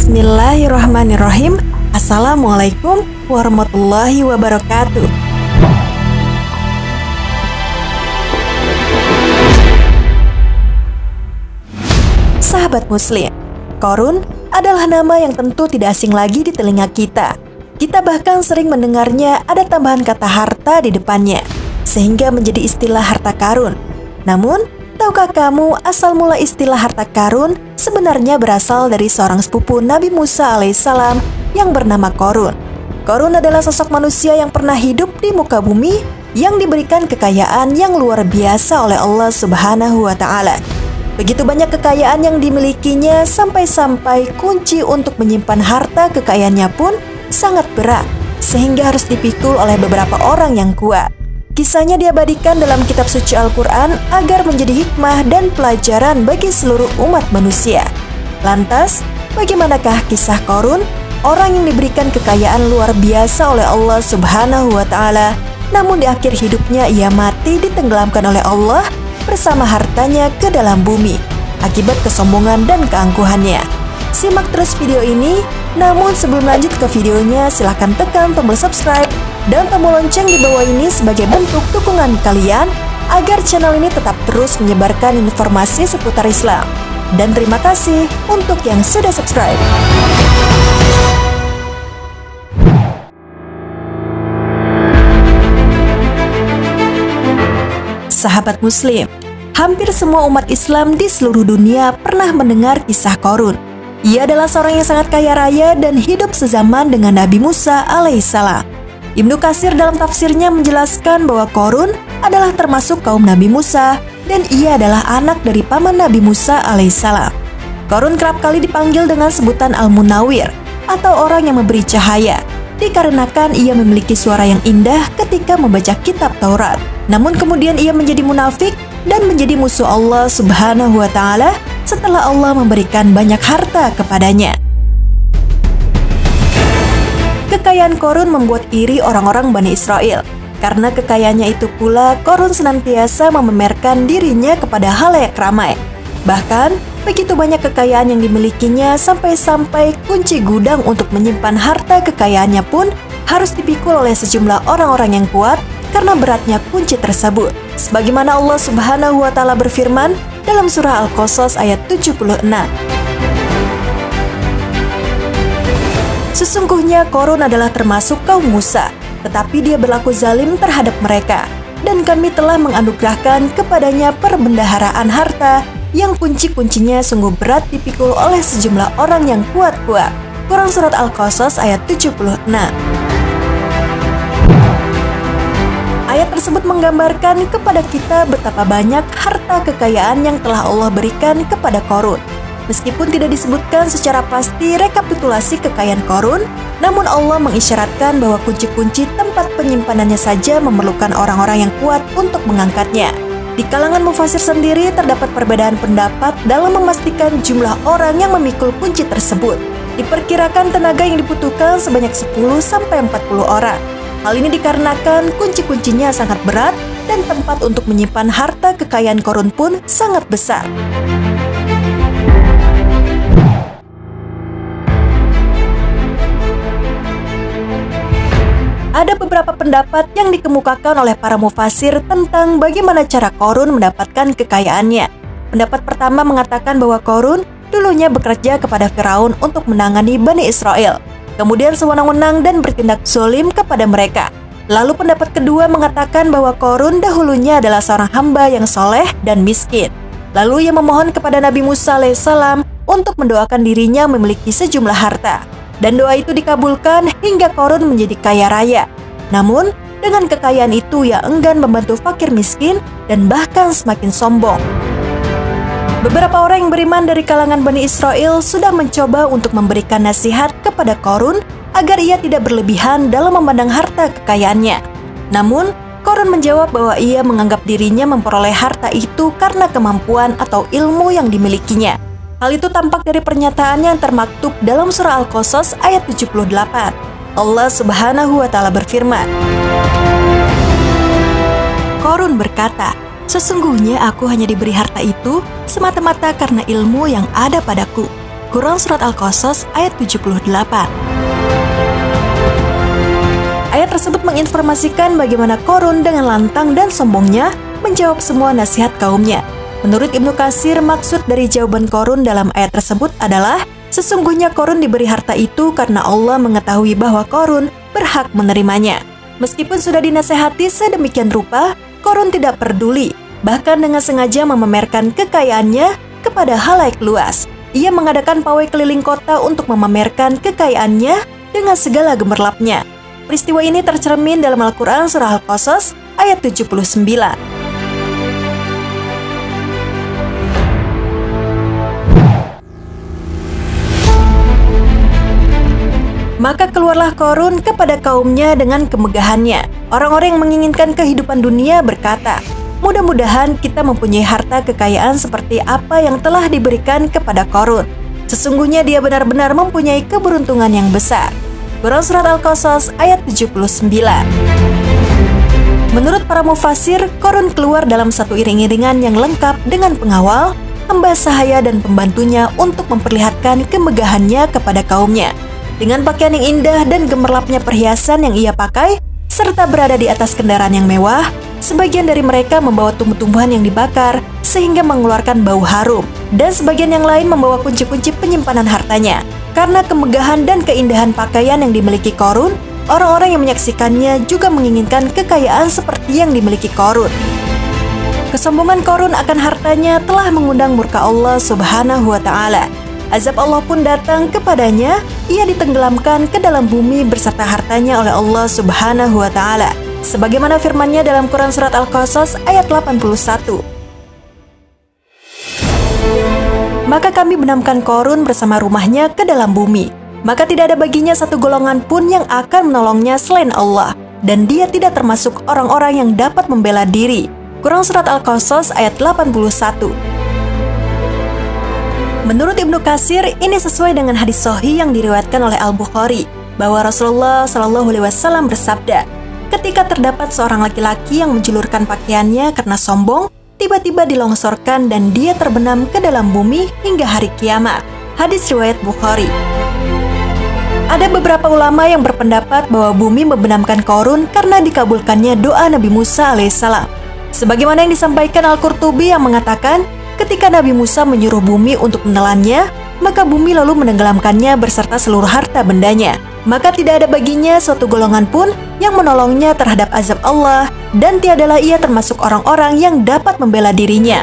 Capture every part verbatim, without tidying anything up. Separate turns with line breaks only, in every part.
Bismillahirrahmanirrahim. Assalamualaikum warahmatullahi wabarakatuh. Sahabat muslim, Qarun adalah nama yang tentu tidak asing lagi di telinga kita. Kita bahkan sering mendengarnya ada tambahan kata harta di depannya, sehingga menjadi istilah harta karun. Namun, tahukah kamu asal mula istilah harta karun sebenarnya berasal dari seorang sepupu Nabi Musa alaihissalam yang bernama Qarun. Qarun adalah sosok manusia yang pernah hidup di muka bumi yang diberikan kekayaan yang luar biasa oleh Allah Subhanahu wa Ta'ala. Begitu banyak kekayaan yang dimilikinya sampai-sampai kunci untuk menyimpan harta kekayaannya pun sangat berat, sehingga harus dipikul oleh beberapa orang yang kuat. Kisahnya diabadikan dalam kitab suci Al-Quran agar menjadi hikmah dan pelajaran bagi seluruh umat manusia. Lantas, bagaimanakah kisah Qarun, orang yang diberikan kekayaan luar biasa oleh Allah Subhanahu wa Ta'ala, namun di akhir hidupnya ia mati ditenggelamkan oleh Allah bersama hartanya ke dalam bumi akibat kesombongan dan keangkuhannya. Simak terus video ini, namun sebelum lanjut ke videonya silahkan tekan tombol subscribe dan tombol lonceng di bawah ini sebagai bentuk dukungan kalian agar channel ini tetap terus menyebarkan informasi seputar Islam. Dan terima kasih untuk yang sudah subscribe. Sahabat muslim, hampir semua umat Islam di seluruh dunia pernah mendengar kisah Qarun. Ia adalah seorang yang sangat kaya raya dan hidup sezaman dengan Nabi Musa alaihissalam. Ibnu Katsir dalam tafsirnya menjelaskan bahwa Qarun adalah termasuk kaum Nabi Musa dan ia adalah anak dari paman Nabi Musa alaihissalam. Qarun kerap kali dipanggil dengan sebutan Al-Munawwir atau orang yang memberi cahaya, dikarenakan ia memiliki suara yang indah ketika membaca kitab Taurat. Namun kemudian ia menjadi munafik dan menjadi musuh Allah Subhanahu wa Ta'ala setelah Allah memberikan banyak harta kepadanya. Kekayaan Qarun membuat iri orang-orang Bani Israel. Karena kekayaannya itu pula, Qarun senantiasa memamerkan dirinya kepada halayak ramai. Bahkan, begitu banyak kekayaan yang dimilikinya sampai-sampai kunci gudang untuk menyimpan harta kekayaannya pun harus dipikul oleh sejumlah orang-orang yang kuat karena beratnya kunci tersebut. Sebagaimana Allah Subhanahu wa Ta'ala berfirman dalam surah Al-Qasas ayat tujuh puluh enam. Sesungguhnya Qarun adalah termasuk kaum Musa, tetapi dia berlaku zalim terhadap mereka, dan kami telah menganugerahkan kepadanya perbendaharaan harta yang kunci-kuncinya sungguh berat dipikul oleh sejumlah orang yang kuat-kuat. Quran surat Al-Qasas ayat tujuh puluh enam. Ayat tersebut menggambarkan kepada kita betapa banyak harta kekayaan yang telah Allah berikan kepada Qarun. Meskipun tidak disebutkan secara pasti rekapitulasi kekayaan Qarun, namun Allah mengisyaratkan bahwa kunci-kunci tempat penyimpanannya saja memerlukan orang-orang yang kuat untuk mengangkatnya. Di kalangan mufasir sendiri terdapat perbedaan pendapat dalam memastikan jumlah orang yang memikul kunci tersebut. Diperkirakan tenaga yang dibutuhkan sebanyak sepuluh sampai empat puluh orang. Hal ini dikarenakan kunci-kuncinya sangat berat dan tempat untuk menyimpan harta kekayaan Qarun pun sangat besar. Ada beberapa pendapat yang dikemukakan oleh para mufasir tentang bagaimana cara Qarun mendapatkan kekayaannya. Pendapat pertama mengatakan bahwa Qarun dulunya bekerja kepada Firaun untuk menangani Bani Israel, kemudian sewenang-wenang dan bertindak zalim kepada mereka. Lalu pendapat kedua mengatakan bahwa Qarun dahulunya adalah seorang hamba yang soleh dan miskin. Lalu ia memohon kepada Nabi Musa alaihissalam untuk mendoakan dirinya memiliki sejumlah harta. Dan doa itu dikabulkan hingga Qarun menjadi kaya raya. Namun, dengan kekayaan itu ia enggan membantu fakir miskin dan bahkan semakin sombong. Beberapa orang yang beriman dari kalangan Bani Israel sudah mencoba untuk memberikan nasihat kepada Qarun agar ia tidak berlebihan dalam memandang harta kekayaannya. Namun, Qarun menjawab bahwa ia menganggap dirinya memperoleh harta itu karena kemampuan atau ilmu yang dimilikinya. Hal itu tampak dari pernyataan yang termaktub dalam surah Al-Qasas ayat tujuh puluh delapan. Allah Subhanahu wa Ta'ala berfirman, Qarun berkata, sesungguhnya aku hanya diberi harta itu semata-mata karena ilmu yang ada padaku. Quran Surat Al-Qasas ayat tujuh puluh delapan. Ayat tersebut menginformasikan bagaimana Qarun dengan lantang dan sombongnya menjawab semua nasihat kaumnya. Menurut Ibnu Katsir, maksud dari jawaban Qarun dalam ayat tersebut adalah sesungguhnya Qarun diberi harta itu karena Allah mengetahui bahwa Qarun berhak menerimanya. Meskipun sudah dinasehati sedemikian rupa, Qarun tidak peduli, bahkan dengan sengaja memamerkan kekayaannya kepada halayak luas. Ia mengadakan pawai keliling kota untuk memamerkan kekayaannya dengan segala gemerlapnya. Peristiwa ini tercermin dalam Al-Quran Surah Al-Qasas ayat tujuh puluh sembilan. Maka keluarlah Qarun kepada kaumnya dengan kemegahannya. Orang-orang yang menginginkan kehidupan dunia berkata, mudah-mudahan kita mempunyai harta kekayaan seperti apa yang telah diberikan kepada Qarun. Sesungguhnya dia benar-benar mempunyai keberuntungan yang besar. Quran Surat Al-Qasas ayat tujuh puluh sembilan. Menurut para mufasir, Qarun keluar dalam satu iring-iringan yang lengkap dengan pengawal, hamba sahaya dan pembantunya untuk memperlihatkan kemegahannya kepada kaumnya. Dengan pakaian yang indah dan gemerlapnya perhiasan yang ia pakai, serta berada di atas kendaraan yang mewah, sebagian dari mereka membawa tumbuh-tumbuhan yang dibakar sehingga mengeluarkan bau harum, dan sebagian yang lain membawa kunci-kunci penyimpanan hartanya. Karena kemegahan dan keindahan pakaian yang dimiliki Qarun, orang-orang yang menyaksikannya juga menginginkan kekayaan seperti yang dimiliki Qarun. Kesombongan Qarun akan hartanya telah mengundang murka Allah Subhanahu wa Ta'ala. Azab Allah pun datang kepadanya, ia ditenggelamkan ke dalam bumi beserta hartanya oleh Allah Subhanahu wa Ta'ala. Sebagaimana firman-Nya dalam Quran Surat Al-Qasas ayat delapan puluh satu. Maka kami benamkan Qarun bersama rumahnya ke dalam bumi. Maka tidak ada baginya satu golongan pun yang akan menolongnya selain Allah. Dan dia tidak termasuk orang-orang yang dapat membela diri. Quran Surat Al-Qasas ayat delapan puluh satu. Menurut Ibnu Katsir, ini sesuai dengan hadis sahih yang diriwayatkan oleh Al-Bukhari, bahwa Rasulullah Shallallahu Alaihi Wasallam bersabda, ketika terdapat seorang laki-laki yang menjulurkan pakaiannya karena sombong, tiba-tiba dilongsorkan dan dia terbenam ke dalam bumi hingga hari kiamat. Hadis riwayat Bukhari. Ada beberapa ulama yang berpendapat bahwa bumi membenamkan Qarun karena dikabulkannya doa Nabi Musa alaihissalam. Sebagaimana yang disampaikan Al-Qurtubi yang mengatakan, ketika Nabi Musa menyuruh bumi untuk menelannya, maka bumi lalu menenggelamkannya beserta seluruh harta bendanya. Maka tidak ada baginya suatu golongan pun yang menolongnya terhadap azab Allah, dan tiadalah ia termasuk orang-orang yang dapat membela dirinya.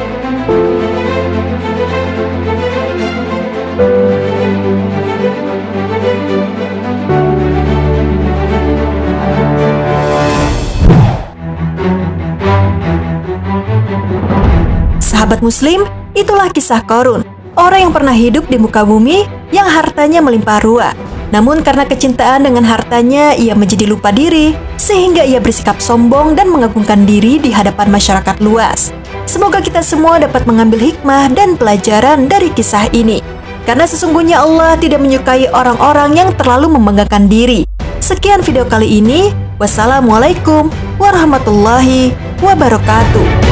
Sahabat Muslim, itulah kisah Qarun, orang yang pernah hidup di muka bumi yang hartanya melimpah ruah. Namun karena kecintaan dengan hartanya, ia menjadi lupa diri, sehingga ia bersikap sombong dan mengagungkan diri di hadapan masyarakat luas. Semoga kita semua dapat mengambil hikmah dan pelajaran dari kisah ini. Karena sesungguhnya Allah tidak menyukai orang-orang yang terlalu membanggakan diri. Sekian video kali ini. Wassalamualaikum warahmatullahi wabarakatuh.